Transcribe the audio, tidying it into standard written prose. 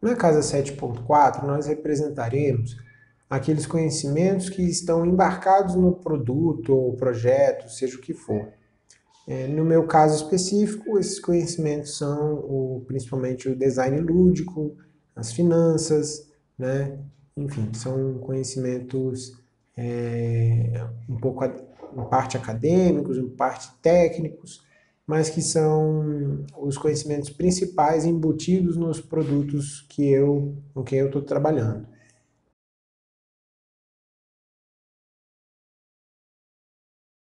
Na casa 7.4, nós representaremos aqueles conhecimentos que estão embarcados no produto ou projeto, seja o que for. No meu caso específico, esses conhecimentos são principalmente o design lúdico, as finanças, né? Enfim, são conhecimentos um pouco em parte acadêmicos, em parte técnicos, mas que são os conhecimentos principais embutidos nos produtos com que eu estou trabalhando.